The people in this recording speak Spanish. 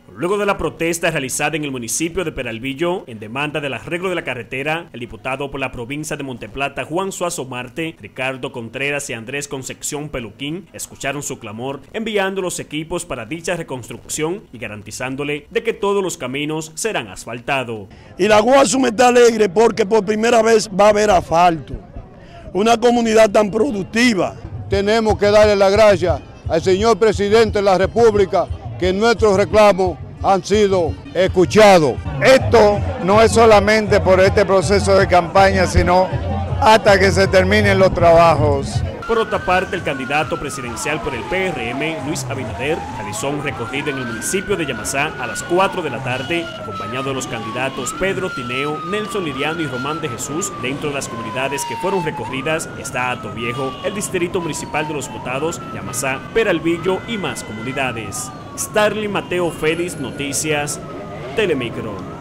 Luego de la protesta realizada en el municipio de Peralvillo en demanda del arreglo de la carretera, el diputado por la provincia de Monteplata, Juan Suazo Marte, Ricardo Contreras y Andrés Concepción Peluquín escucharon su clamor, enviando los equipos para dicha reconstrucción y garantizándole de que todos los caminos serán asfaltados. Y la Guasume está alegre porque por primera vez va a haber asfalto. Una comunidad tan productiva. Tenemos que darle las gracias al señor presidente de la República que nuestros reclamos han sido escuchados. Esto no es solamente por este proceso de campaña, sino hasta que se terminen los trabajos. Por otra parte, el candidato presidencial por el PRM, Luis Abinader, realizó un recorrido en el municipio de Yamasá a las 4 de la tarde, acompañado de los candidatos Pedro Tineo, Nelson Liriano y Román de Jesús. Dentro de las comunidades que fueron recorridas está Atoviejo, el distrito municipal de Los Botados, Yamasá, Peralvillo y más comunidades. Starling Mateo Félix, Noticias, Telemicro.